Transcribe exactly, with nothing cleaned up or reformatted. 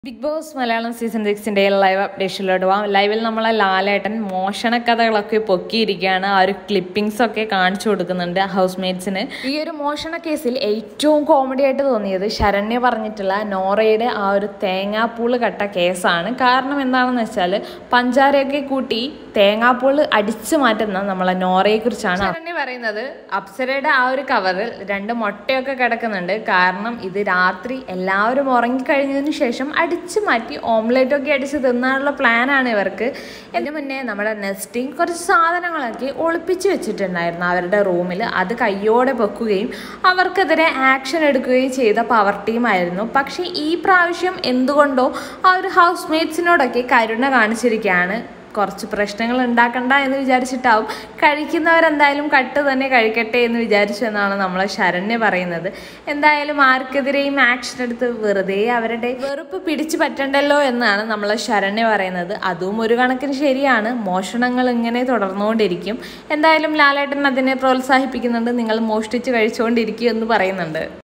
Big Boss Malayalam season സിക്സിൻ്റെ live അപ്ഡേഷനിലോട്ട് പോവാം. ലൈവിൽ നമ്മളെ ലാലേട്ടൻ മോഷണക്കഥകളൊക്കെ പൊക്കിയിരിക്കുകയാണ്. ആ ഒരു ക്ലിപ്പിംഗ്സ് ഒക്കെ കാണിച്ചു കൊടുക്കുന്നുണ്ട് ഹൗസ് മേറ്റ്സിന്. ഈ ഒരു മോഷണ കേസിൽ ഏറ്റവും കോമഡി ആയിട്ട് തോന്നിയത് ശരണ്യ പറഞ്ഞിട്ടുള്ള നോറയുടെ ആ ഒരു തേങ്ങാപ്പൂള് കട്ട കേസാണ്. കാരണം എന്താണെന്ന് വെച്ചാൽ പഞ്ചാരയൊക്കെ കൂട്ടി തേങ്ങാപ്പൂള് അടിച്ചു മാറ്റുന്ന നമ്മളെ നോറയെ കുറിച്ചാണ് ശരണ്യ പറയുന്നത്. അപ്സരയുടെ ആ ഒരു കവറിൽ രണ്ട് മുട്ടയൊക്കെ കിടക്കുന്നുണ്ട്. കാരണം ഇത് രാത്രി എല്ലാവരും ഉറങ്ങിക്കഴിഞ്ഞതിന് ശേഷം അടിച്ചു മാറ്റി ഓംലെറ്റ് ഒക്കെ അടിച്ച് തിന്നാനുള്ള പ്ലാനാണ് ഇവർക്ക്. ഇതിന് മുന്നേ നമ്മുടെ നെസ്റ്റിംഗ് കുറച്ച് സാധനങ്ങളൊക്കെ ഒളിപ്പിച്ച് വെച്ചിട്ടുണ്ടായിരുന്നു അവരുടെ റൂമിൽ. അത് കയ്യോടെ വെക്കുകയും അവർക്കെതിരെ ആക്ഷൻ എടുക്കുകയും ചെയ്ത പവർ ടീമായിരുന്നു. പക്ഷേ ഈ പ്രാവശ്യം എന്തുകൊണ്ടോ ആ ഒരു ഹൗസ് മേറ്റ്സിനോടൊക്കെ കരുണ കാണിച്ചിരിക്കുകയാണ്. കുറച്ച് പ്രശ്നങ്ങൾ ഉണ്ടാക്കണ്ട എന്ന് വിചാരിച്ചിട്ടാവും. കഴിക്കുന്നവരെന്തായാലും കട്ട് തന്നെ കഴിക്കട്ടെ എന്ന് വിചാരിച്ചു എന്നാണ് നമ്മളെ ശരണ്യ പറയുന്നത്. എന്തായാലും ആർക്കെതിരെയും ആക്ഷൻ എടുത്ത് വെറുതെ അവരുടെ വെറുപ്പ് പിടിച്ചു പറ്റണ്ടല്ലോ എന്നാണ് നമ്മളെ ശരണ്യ പറയുന്നത്. അതും ഒരു കണക്കിന് ശരിയാണ്. മോഷണങ്ങൾ ഇങ്ങനെ തുടർന്നുകൊണ്ടിരിക്കും. എന്തായാലും ലാലേട്ടൻ അതിനെ പ്രോത്സാഹിപ്പിക്കുന്നുണ്ട്. നിങ്ങൾ മോഷ്ടിച്ച് കഴിച്ചുകൊണ്ടിരിക്കും എന്ന് പറയുന്നുണ്ട്.